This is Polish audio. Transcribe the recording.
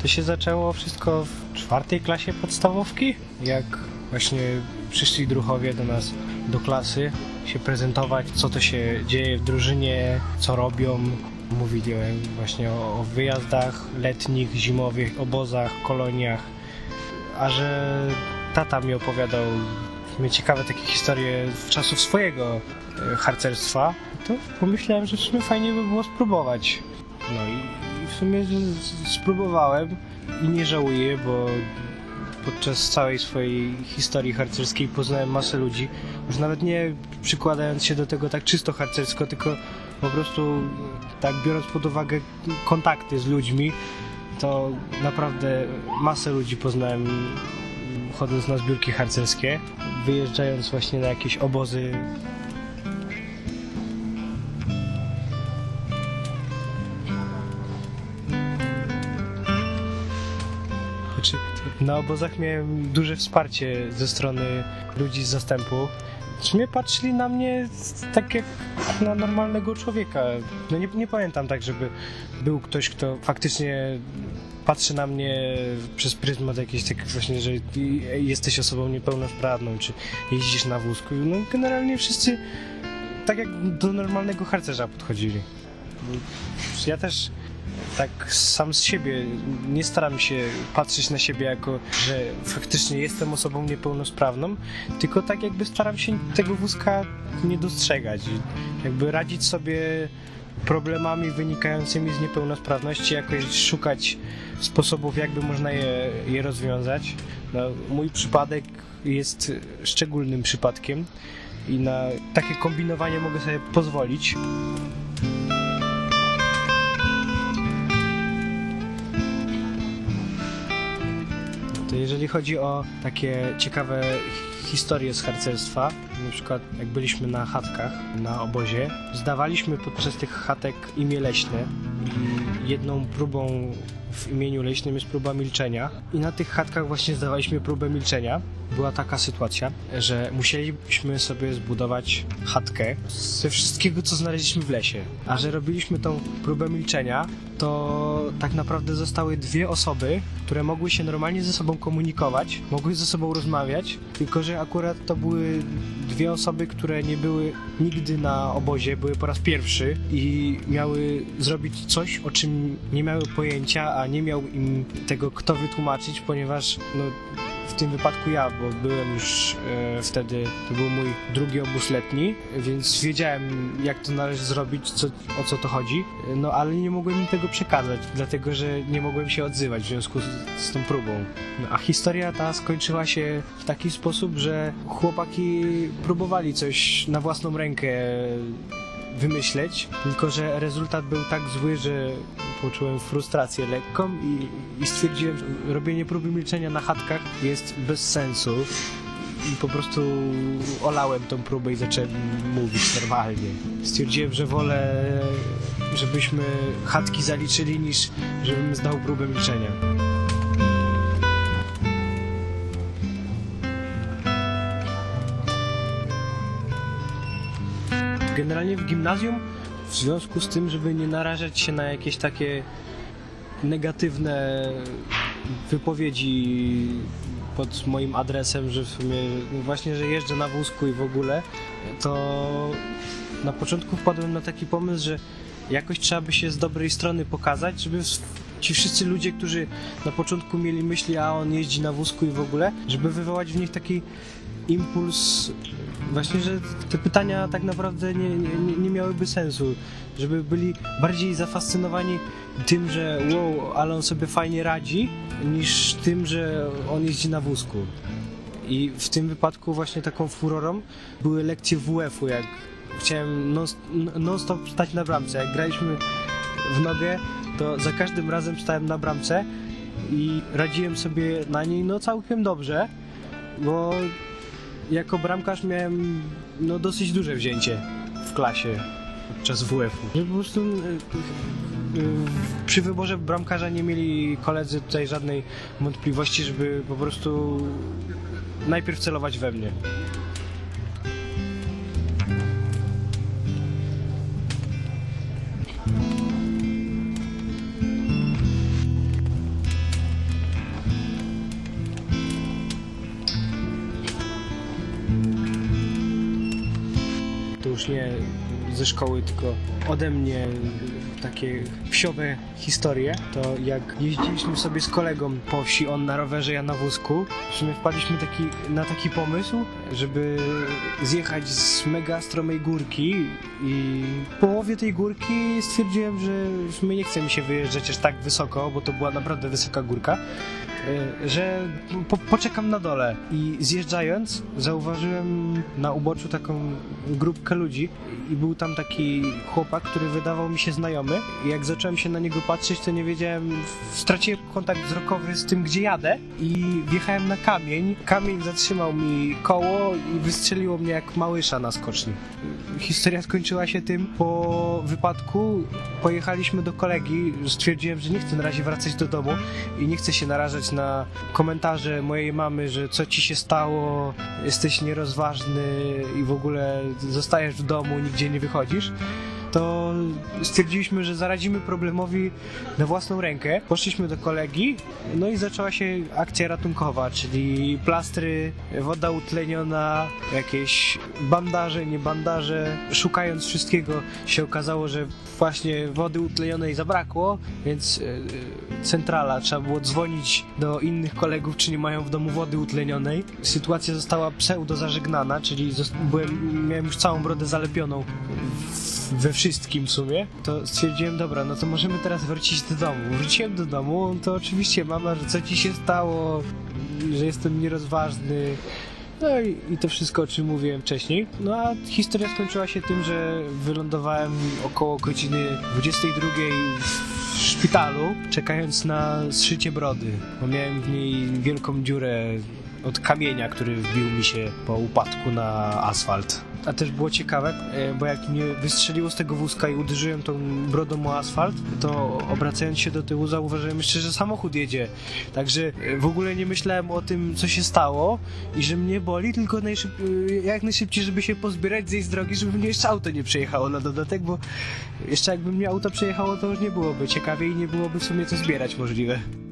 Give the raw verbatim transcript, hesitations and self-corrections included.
To się zaczęło wszystko w czwartej klasie podstawówki, jak właśnie przyszli druhowie do nas do klasy się prezentować, co to się dzieje w drużynie, co robią. Mówili właśnie o, o wyjazdach letnich, zimowych, obozach, koloniach, a że tata mi opowiadał mnie ciekawe takie historie z czasów swojego harcerstwa, to pomyślałem, że w sumie fajnie by było spróbować. No i, i w sumie spróbowałem i nie żałuję, bo podczas całej swojej historii harcerskiej poznałem masę ludzi, już nawet nie przykładając się do tego tak czysto harcersko, tylko po prostu tak biorąc pod uwagę kontakty z ludźmi, to naprawdę masę ludzi poznałem chodząc na zbiórki harcerskie, wyjeżdżając właśnie na jakieś obozy. Znaczy, na obozach miałem duże wsparcie ze strony ludzi z zastępu. W sumie patrzyli na mnie tak jak na normalnego człowieka. No nie, nie pamiętam tak, żeby był ktoś, kto faktycznie patrzy na mnie przez pryzmat jakiś tak właśnie, że jesteś osobą niepełnosprawną, czy jeździsz na wózku. No generalnie wszyscy tak jak do normalnego harcerza podchodzili. Ja też tak sam z siebie nie staram się patrzeć na siebie jako, że faktycznie jestem osobą niepełnosprawną, tylko tak jakby staram się tego wózka nie dostrzegać. Jakby radzić sobie problemami wynikającymi z niepełnosprawności, jakoś szukać sposobów, jakby można je, je rozwiązać. No, mój przypadek jest szczególnym przypadkiem i na takie kombinowanie mogę sobie pozwolić. To jeżeli chodzi o takie ciekawe historie z harcerstwa, na przykład jak byliśmy na chatkach, na obozie, zdawaliśmy podczas tych chatek imię leśne i jedną próbą w imieniu leśnym jest próba milczenia i na tych chatkach właśnie zdawaliśmy próbę milczenia. Była taka sytuacja, że musieliśmy sobie zbudować chatkę ze wszystkiego, co znaleźliśmy w lesie. A że robiliśmy tą próbę milczenia, to tak naprawdę zostały dwie osoby, które mogły się normalnie ze sobą komunikować, mogły ze sobą rozmawiać, tylko że akurat to były dwie osoby, które nie były nigdy na obozie, były po raz pierwszy i miały zrobić coś, o czym nie miały pojęcia, a nie miał im tego kto wytłumaczyć, ponieważ no, w tym wypadku ja, bo byłem już e, wtedy, to był mój drugi obóz letni, więc wiedziałem, jak to należy zrobić, co, o co to chodzi, no ale nie mogłem im tego przekazać, dlatego że nie mogłem się odzywać w związku z, z tą próbą. No, a historia ta skończyła się w taki sposób, że chłopaki próbowali coś na własną rękę wymyśleć, tylko że rezultat był tak zły, że poczułem frustrację lekką i, i stwierdziłem, że robienie próby milczenia na chatkach jest bez sensu i po prostu olałem tą próbę i zacząłem mówić normalnie. Stwierdziłem, że wolę, żebyśmy chatki zaliczyli, niż żebym zdał próbę milczenia. Generalnie w gimnazjum, w związku z tym, żeby nie narażać się na jakieś takie negatywne wypowiedzi pod moim adresem, że w sumie właśnie, że jeżdżę na wózku i w ogóle, to na początku wpadłem na taki pomysł, że jakoś trzeba by się z dobrej strony pokazać, żeby ci wszyscy ludzie, którzy na początku mieli myśli, a on jeździ na wózku i w ogóle, żeby wywołać w nich taki impuls, właśnie, że te pytania tak naprawdę nie, nie, nie miałyby sensu, żeby byli bardziej zafascynowani tym, że wow, ale on sobie fajnie radzi, niż tym, że on jeździ na wózku. I w tym wypadku właśnie taką furorą były lekcje W F-u, jak chciałem non-stop non stać na bramce. Jak graliśmy w nogę, to za każdym razem stałem na bramce i radziłem sobie na niej no całkiem dobrze, bo jako bramkarz miałem no, dosyć duże wzięcie w klasie podczas W F-u. Po prostu przy wyborze bramkarza nie mieli koledzy tutaj żadnej wątpliwości, żeby po prostu najpierw celować we mnie. już nie ze szkoły, tylko ode mnie takie wsiowe historie, to jak jeździliśmy sobie z kolegą po wsi, on na rowerze, ja na wózku, w sumie wpadliśmy taki, na taki pomysł, żeby zjechać z mega stromej górki i w połowie tej górki stwierdziłem, że w sumie nie chce mi się wyjeżdżać aż tak wysoko, bo to była naprawdę wysoka górka, że po, poczekam na dole. I zjeżdżając zauważyłem na uboczu taką grupkę ludzi i był tam taki chłopak, który wydawał mi się znajomy i jak zacząłem się na niego patrzeć, to nie wiedziałem, straciłem kontakt wzrokowy z tym, gdzie jadę i wjechałem na kamień. Kamień zatrzymał mi koło i wystrzeliło mnie jak małysza na skoczni. Historia skończyła się tym, po wypadku pojechaliśmy do kolegi, stwierdziłem, że nie chcę na razie wracać do domu i nie chcę się narażać na komentarze mojej mamy, że co ci się stało, jesteś nierozważny i w ogóle zostajesz w domu, nigdzie nie wychodzisz. To stwierdziliśmy, że zaradzimy problemowi na własną rękę. Poszliśmy do kolegi, no i zaczęła się akcja ratunkowa, czyli plastry, woda utleniona, jakieś bandaże, nie bandaże. Szukając wszystkiego się okazało, że właśnie wody utlenionej zabrakło, więc centrala, trzeba było dzwonić do innych kolegów, czy nie mają w domu wody utlenionej. Sytuacja została pseudo zażegnana, czyli byłem, miałem już całą brodę zalepioną we wszystkim w sumie, to stwierdziłem, dobra, no to możemy teraz wrócić do domu. Wróciłem do domu, to oczywiście mama, że co ci się stało, że jestem nierozważny, no i, i to wszystko, o czym mówiłem wcześniej. No a historia skończyła się tym, że wylądowałem około godziny dwudziestej drugiej w szpitalu, czekając na zszycie brody, bo miałem w niej wielką dziurę od kamienia, który wbił mi się po upadku na asfalt. A też było ciekawe, bo jak mnie wystrzeliło z tego wózka i uderzyłem tą brodą o asfalt, to obracając się do tyłu zauważyłem jeszcze, że samochód jedzie. Także w ogóle nie myślałem o tym, co się stało i że mnie boli, tylko najszyb- jak najszybciej, żeby się pozbierać, zejść z drogi, żeby mnie jeszcze auto nie przejechało na dodatek, bo jeszcze jakby mnie auto przejechało, to już nie byłoby ciekawie i nie byłoby w sumie co zbierać możliwe.